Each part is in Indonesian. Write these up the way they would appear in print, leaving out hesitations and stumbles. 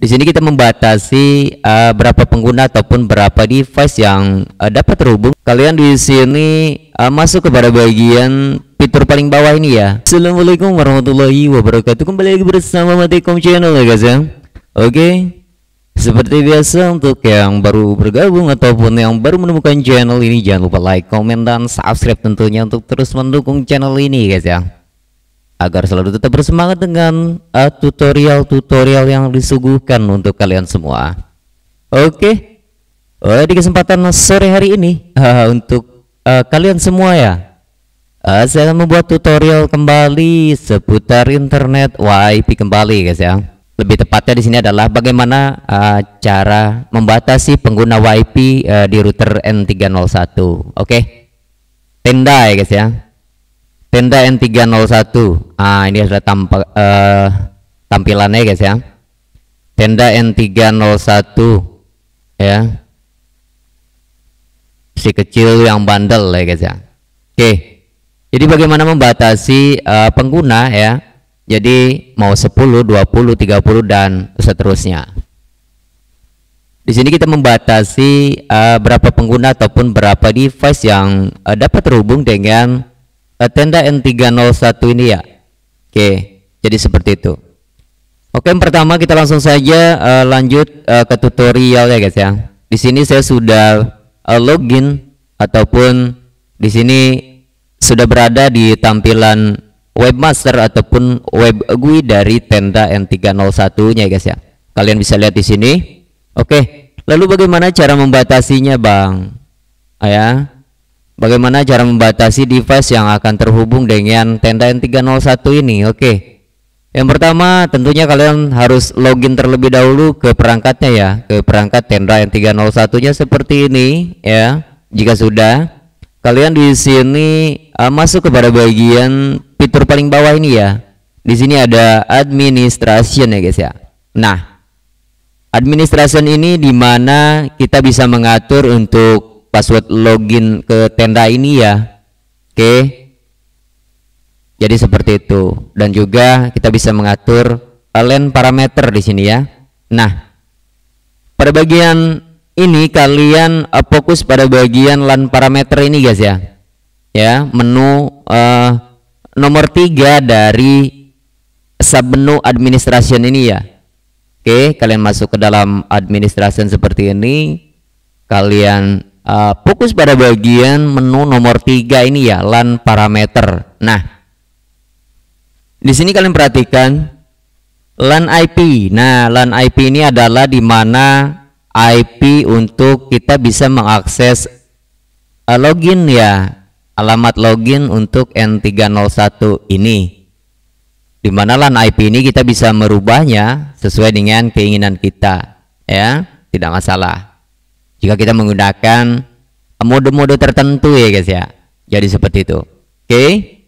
Di sini kita membatasi berapa pengguna ataupun berapa device yang dapat terhubung. Kalian di sini masuk kepada bagian fitur paling bawah ini ya. Assalamualaikum warahmatullahi wabarakatuh. Kembali lagi bersama Matikom Channel ya guys ya. Oke. Seperti biasa untuk yang baru bergabung ataupun yang baru menemukan channel ini, jangan lupa like, komen, dan subscribe tentunya untuk terus mendukung channel ini guys ya, agar selalu tetap bersemangat dengan tutorial-tutorial yang disuguhkan untuk kalian semua. Oke. Di kesempatan sore hari ini untuk kalian semua ya, saya akan membuat tutorial kembali seputar internet WiFi kembali guys ya. Lebih tepatnya di sini adalah bagaimana cara membatasi pengguna WiFi di router N301. Oke. Tenda ya guys ya. Tenda N301. Ini adalah tampilannya guys ya. Tenda N301 ya. Si kecil yang bandel ya guys ya. Oke. Jadi bagaimana membatasi pengguna ya. Jadi mau 10, 20, 30 dan seterusnya. Di sini kita membatasi berapa pengguna ataupun berapa device yang dapat terhubung dengan tenda N301 ini ya. Oke, jadi seperti itu. Oke, yang pertama kita langsung saja lanjut ke tutorial ya guys ya. Di sini saya sudah login ataupun di sini sudah berada di tampilan webmaster ataupun web GUI dari tenda N301-nya guys ya. Kalian bisa lihat di sini. Oke, lalu bagaimana cara membatasinya, Bang? Ya. Bagaimana cara membatasi device yang akan terhubung dengan tenda N301 ini? Oke. Yang pertama, tentunya kalian harus login terlebih dahulu ke perangkatnya ya, ke perangkat tenda N301-nya seperti ini ya. Jika sudah, kalian di sini masuk kepada bagian fitur paling bawah ini ya. Di sini ada administration ya guys ya. Nah, administration ini dimana kita bisa mengatur untuk password login ke tenda ini ya. Oke. Jadi seperti itu. Dan juga kita bisa mengatur LAN parameter di sini ya. Nah, pada bagian ini kalian fokus pada bagian LAN parameter ini guys ya. Ya, menu nomor 3 dari submenu administration ini ya. Oke, kalian masuk ke dalam administration seperti ini. Kalian fokus pada bagian menu nomor 3 ini ya, LAN parameter. Nah, di sini kalian perhatikan LAN IP. Nah, LAN IP ini adalah di mana IP untuk kita bisa mengakses login ya, alamat login untuk N301 ini, dimana LAN IP ini kita bisa merubahnya sesuai dengan keinginan kita ya, tidak masalah jika kita menggunakan mode-mode tertentu ya guys ya. Jadi seperti itu. Oke.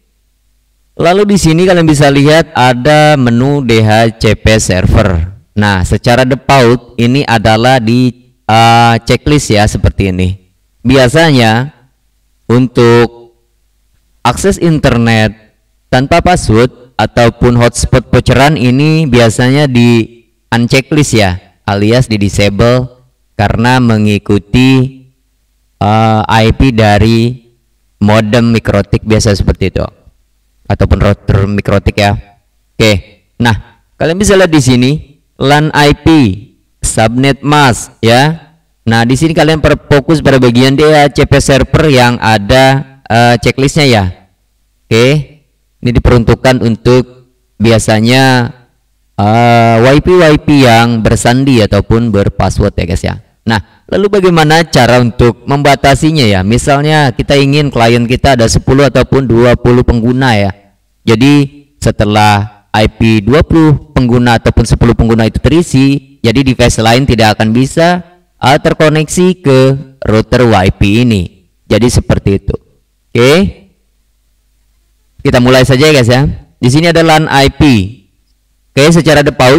Lalu di sini kalian bisa lihat ada menu DHCP server. Nah, secara default ini adalah di checklist ya, seperti ini. Biasanya untuk akses internet tanpa password ataupun hotspot voucheran ini biasanya di unchecklist ya, alias di disable karena mengikuti IP dari modem mikrotik biasa seperti itu ataupun router mikrotik ya. Oke. Nah, kalian bisa lihat di sini LAN IP, subnet mask ya. Nah, di sini kalian fokus pada bagian DHCP server yang ada checklistnya ya. Oke, ini diperuntukkan untuk biasanya WiFi yang bersandi ataupun berpassword ya guys ya. Nah, lalu bagaimana cara untuk membatasinya ya? Misalnya kita ingin klien kita ada 10 ataupun 20 pengguna ya. Jadi setelah IP 20 pengguna ataupun 10 pengguna itu terisi, jadi device lain tidak akan bisa terkoneksi ke router WiFi ini. Jadi seperti itu. Oke. Kita mulai saja guys ya. Di sini ada LAN IP. Oke, secara default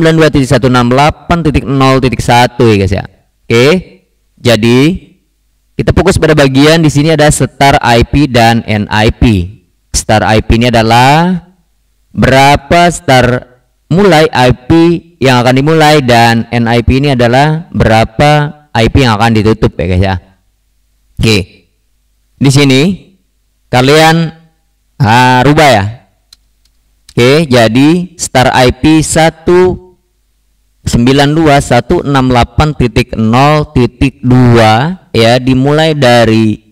192.168.0.1 ya guys ya. Oke. Jadi kita fokus pada bagian di sini ada start IP dan end IP. Start IP ini adalah berapa start mulai IP yang akan dimulai dan NIP ini adalah berapa IP yang akan ditutup ya guys ya. Oke. Di sini kalian rubah ya. Oke, jadi start IP 192.168.0.2 ya, dimulai dari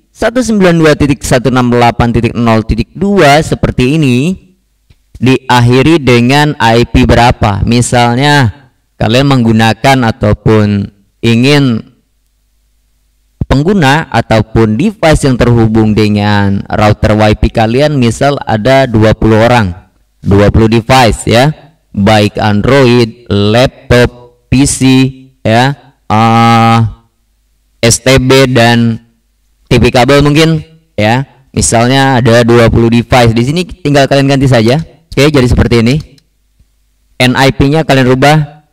192.168.0.2 seperti ini, diakhiri dengan IP berapa. Misalnya kalian menggunakan ataupun ingin pengguna ataupun device yang terhubung dengan router WiFi kalian, misal ada 20 orang, 20 device ya, baik Android, laptop, PC ya, STB dan TV kabel mungkin ya. Misalnya ada 20 device di sini, tinggal kalian ganti saja. Oke, jadi seperti ini. NIP-nya kalian rubah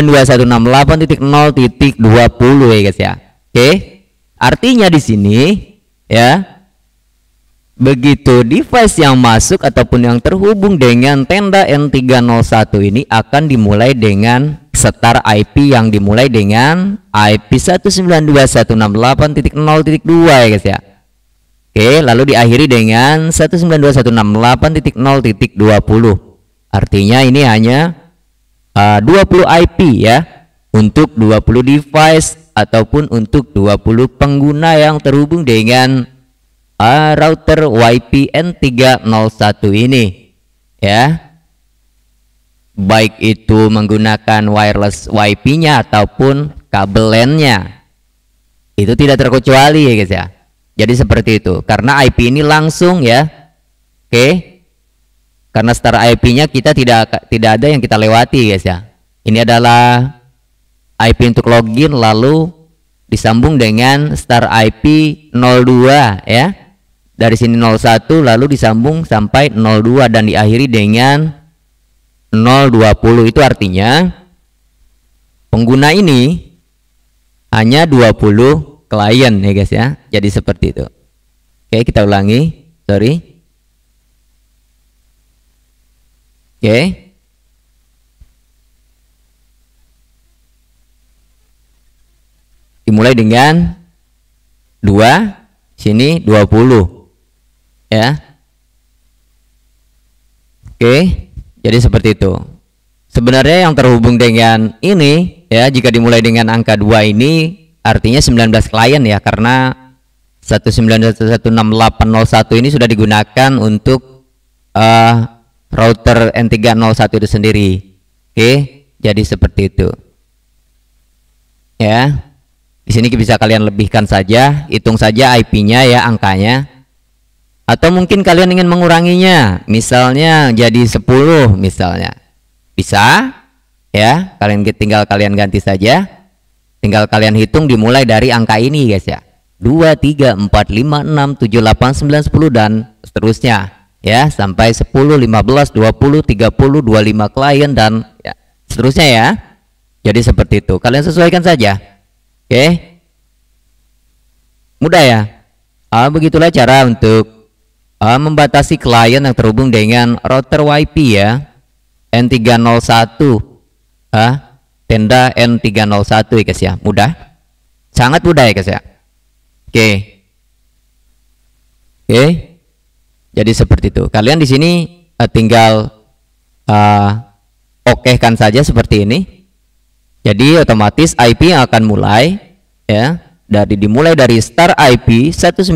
192.168.0.20 ya guys ya. Oke. Artinya di sini ya, begitu device yang masuk ataupun yang terhubung dengan tenda N301 ini akan dimulai dengan start IP yang dimulai dengan IP 192.168.0.2 ya guys ya. Oke, lalu diakhiri dengan 192.168.0.20. Artinya ini hanya 20 IP ya, untuk 20 device ataupun untuk 20 pengguna yang terhubung dengan router WiFi N301 ini ya, baik itu menggunakan wireless WiFi-nya ataupun kabel LAN-nya, itu tidak terkecuali ya guys ya. Jadi seperti itu, karena IP ini langsung ya. Oke, karena start IP-nya kita tidak ada yang kita lewati guys ya. Ini adalah IP untuk login, lalu disambung dengan start IP 02 ya. Dari sini 01 lalu disambung sampai 02 dan diakhiri dengan 020. Itu artinya pengguna ini hanya 20 klien ya guys ya. Jadi seperti itu. Oke, kita ulangi. Sorry. Oke. Dimulai dengan 2, sini 20 ya. Oke, jadi seperti itu. Sebenarnya yang terhubung dengan ini ya, jika dimulai dengan angka 2 ini artinya 19 klien ya, karena 192.168.0.1 ini sudah digunakan untuk router N301 itu sendiri. Oke, jadi seperti itu ya. Di sini bisa kalian lebihkan saja, hitung saja IP-nya ya, angkanya. Atau mungkin kalian ingin menguranginya, misalnya jadi 10 misalnya. Bisa ya, tinggal kalian ganti saja. Tinggal kalian hitung dimulai dari angka ini guys ya. 2, 3, 4, 5, 6, 7, 8, 9, 10 dan seterusnya ya, sampai 10, 15, 20, 30, 25 klien dan ya, seterusnya ya. Jadi seperti itu, kalian sesuaikan saja. Oke, mudah ya. Begitulah cara untuk membatasi klien yang terhubung dengan router WiFi ya, N301, tenda N301 ya guys ya. Mudah, sangat mudah ya guys ya. Oke, jadi seperti itu. Kalian di sini tinggal okekan saja seperti ini. Jadi otomatis IP yang akan mulai ya, dimulai dari start IP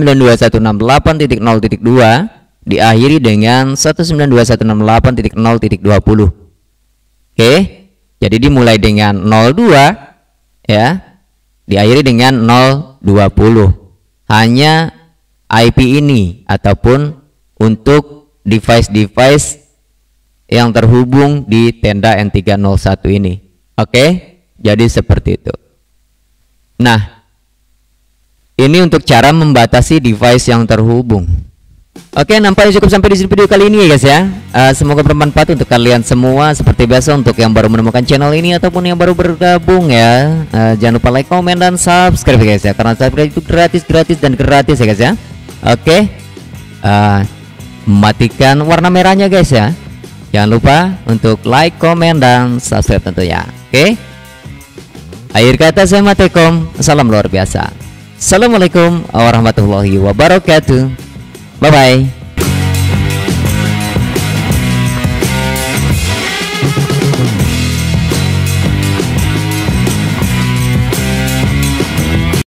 192.168.0.2 diakhiri dengan 192.168.0.20. Oke, jadi dimulai dengan 02 ya, diakhiri dengan 020. Hanya IP ini ataupun untuk device-device yang terhubung di tenda N301 ini. Oke, jadi seperti itu. Nah, ini untuk cara membatasi device yang terhubung. Oke, nampaknya cukup sampai di sini video kali ini ya guys ya. Semoga bermanfaat untuk kalian semua. Seperti biasa, untuk yang baru menemukan channel ini ataupun yang baru bergabung ya, jangan lupa like, komen, dan subscribe ya guys ya, karena subscribe itu gratis dan gratis ya guys ya. Oke, matikan warna merahnya guys ya. Jangan lupa untuk like, komen, dan subscribe tentunya. Oke? Akhir kata saya matekom. Salam luar biasa. Assalamualaikum warahmatullahi wabarakatuh. Bye-bye.